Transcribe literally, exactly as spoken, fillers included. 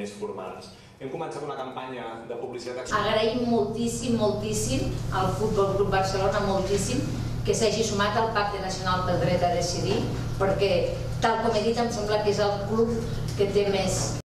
més formades. Hem començat una campanya de publicitat. Agraïm moltíssim, moltíssim al Futbol Club Barcelona, moltíssim, que s'hagi sumat al Pacte Nacional pel Dret a Decidir, perquè, tal com he dit, em sembla que és el club que té més